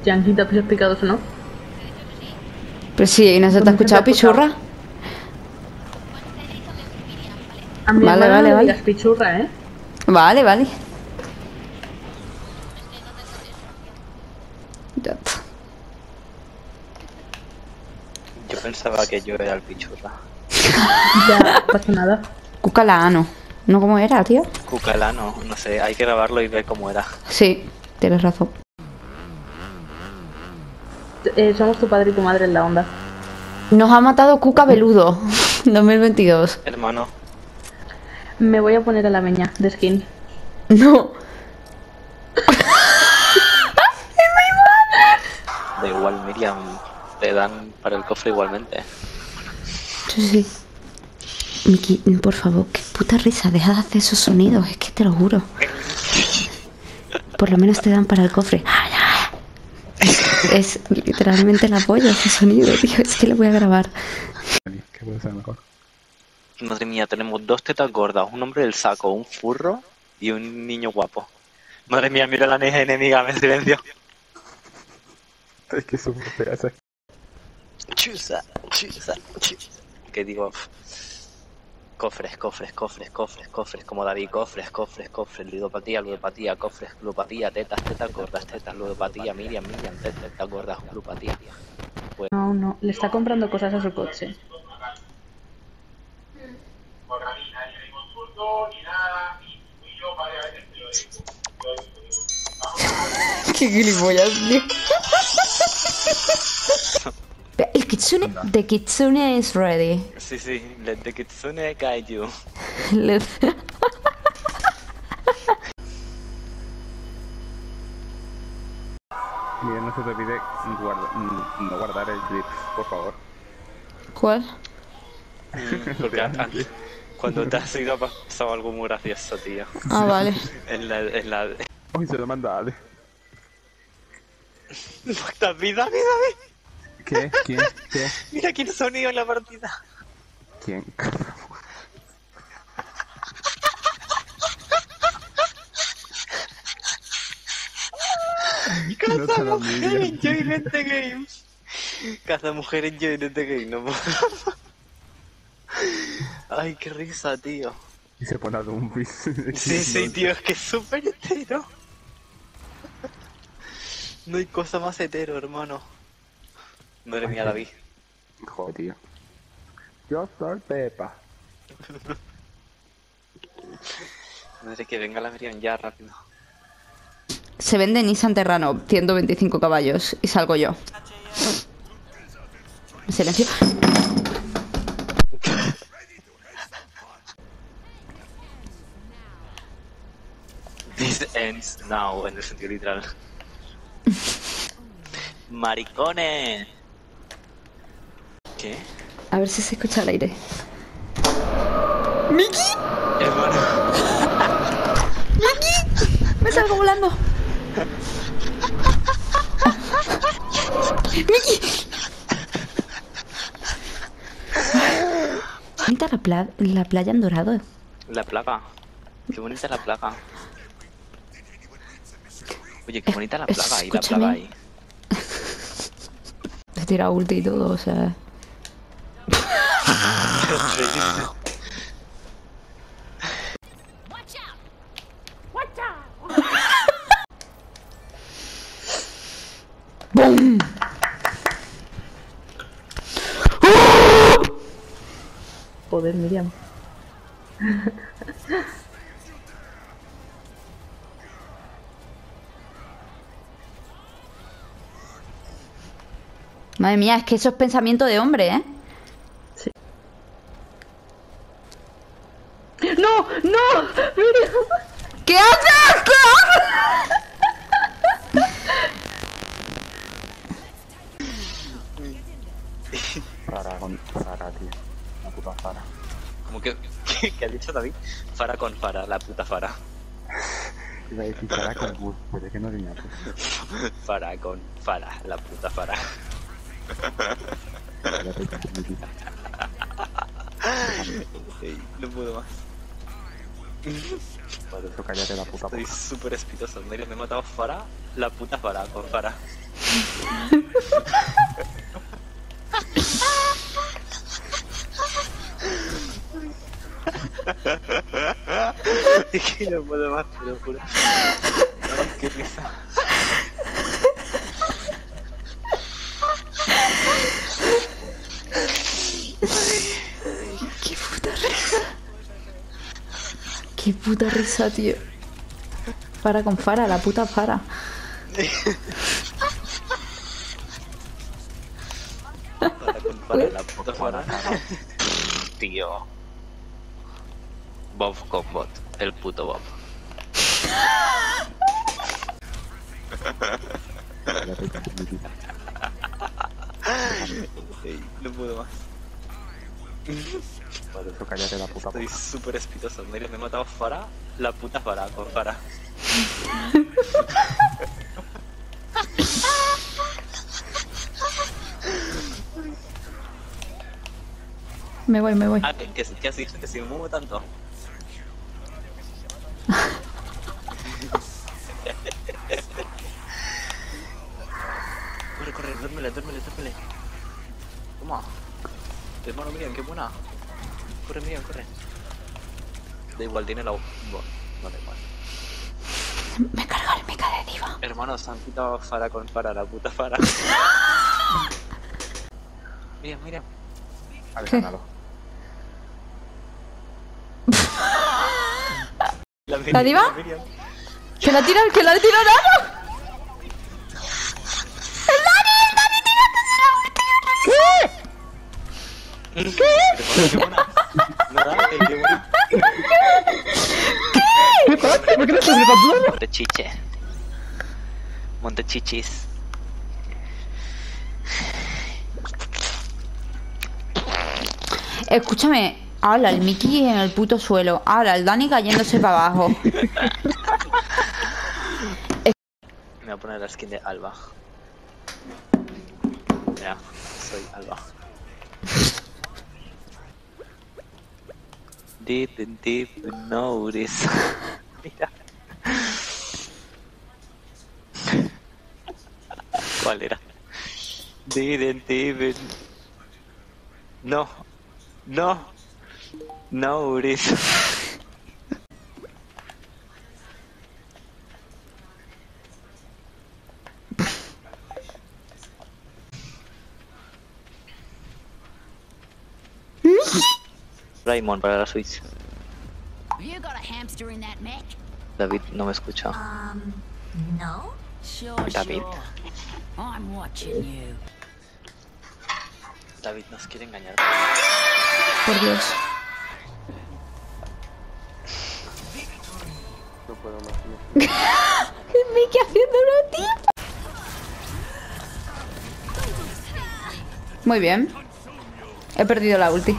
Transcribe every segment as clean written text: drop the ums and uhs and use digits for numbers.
Yanquita, pisos picados o no. Pero sí, ¿no se te ha escuchado, pichurra? A mi Vale, hermana vale, no le vale. digas pichurra, ¿eh? Vale, vale. Ya está. Yo pensaba que yo era el pichurra. Ya, no pasa nada. Cucalano. ¿No cómo era, tío? Cucalano, no sé, hay que grabarlo y ver cómo era. Sí, tienes razón. Somos tu padre y tu madre en la onda. Nos ha matado Cuca Beludo 2022. Hermano, Me voy a poner a la meña de skin. No. da igual, Miriam, te dan para el cofre igualmente. Sí, sí. Miki, por favor, qué puta risa, deja de hacer esos sonidos, es que te lo juro. Por lo menos te dan para el cofre. Es literalmente la polla ese sonido, tío. Es que lo voy a grabar. ¿Qué puede ser mejor? Madre mía, tenemos dos tetas gordas, un hombre del saco, un furro y un niño guapo. Madre mía, mira la neja enemiga, me silencio. Es que es súper fea esa. Chusa, chusa, chusa. ¿Qué digo? Cofres, cofres, cofres, cofres, cofres, como David, cofres, cofres, cofres, ludopatía, ludopatía, cofres, ludopatía, tetas, tetas gordas, tetas, ludopatía, Miriam, tetas gordas, ludopatía. Pues... No, no, le está comprando cosas a su coche. Qué gilipollas, tío. El kitsune, the kitsune is ready. Sí, sí, let the kitsune guide you. Mira, no se te olvide no guardar el clip, por favor. ¿Cuál? Porque antes, cuando te has ido ha pasado algo muy gracioso, tío. Ah, vale. En la... Uy, se lo manda Ale. David, David, David. ¿Qué? ¿Quién? ¿Qué? Mira quién sonido en la partida. ¿Quién? Caza mujer en Joynet the Games. Caza mujer en Joynet the Games, no puedo. Ay, qué risa, tío. Y se pone a Dumpis. Sí, sí, tío, es que es súper hetero. No hay cosa más hetero, hermano. Madre mía, David. Joder, tío. Yo soy Pepa. Madre, que venga la Miriam ya, rápido. Se vende Nissan Terrano, 125 caballos, y salgo yo. Silencio. This ends now, en el sentido literal. ¡Maricones! ¿Qué? A ver si se escucha al aire. ¡Miki! Hermano. ¡Me salgo volando! ¡Miki! Bonita la playa en Dorado. La plaga. Qué bonita la plaga. Oye, qué bonita la plaga ahí, la plaga ahí. He tirado ulti y todo, o sea... ¡Bum! Joder, Miriam. Madre mía, es que eso es pensamiento de hombre, ¿eh? Sí. ¡No! ¡No! ¡Miriam! ¿Qué haces? ¿Qué haces? Fara, tío. La puta Fara. Como que, ¿qué ha dicho David? Fara con Fara, la puta Fara. Iba a decir Fara con Gus, pero es que no tenía pues. Fara con Fara, la puta Fara. Ey, no puedo más. Por eso cállate la puta Estoy súper espitoso. Mira, me he matado Fara, la puta Fara, con Fara. Es que no puedo más, te lo juro. Ay, qué risa. Qué puta risa. Qué puta risa, tío. Para con Fara, la puta Fara. Para la puta Fara. Tío. Bob con bot. El puto Bob. No puedo más. Por eso cállate la puta Estoy boca. súper espitoso. Mira, me he matado a Fara. La puta Fara, con Fara. Me voy, me voy. Ah, ¿qué has dicho? Que si me muevo tanto. Corre, corre, duérmele, duérmele, duérmele. Toma. Hermano, Miriam, qué buena. Corre, Miriam, corre. Da igual, tiene la... No da igual. Me carga el meca de diva. Hermano, se han quitado Fara con Fara, la puta Fara. Miriam, Miriam. Alejandro. ¿La diva? Miriam. ¡Que la tira Nano! Hermano, qué buena. No da, qué buena. ¿Por qué no estás gritando? Montechiche. Montechichis. Escúchame. Ahora el Mickey en el puto suelo. Ahora el Dani cayéndose para abajo. Me voy a poner la skin de Alba. Ya, soy Alba. Didn't even notice. Mira. ¿Cuál era? Didn't even... No. No. Notice. Raymond para la Switch. You got a hamster in that mech? David no me escucha. No. Sure, David. sure. I'm watching you. David nos quiere engañar. Por Dios. No puedo más. El Mickey haciéndolo, tío. Muy bien. He perdido la ulti.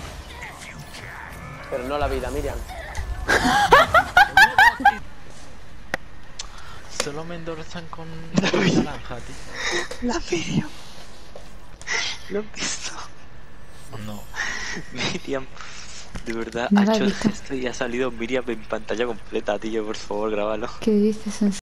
Pero no la vida, Miriam. Solo me endorsan con naranja, tío. La Miriam. ¿Lo has visto? No. Miriam. De verdad, No ha la he hecho visto. esto y ha salido Miriam en pantalla completa, tío. Por favor, grábalo. ¿Qué dices? ¿En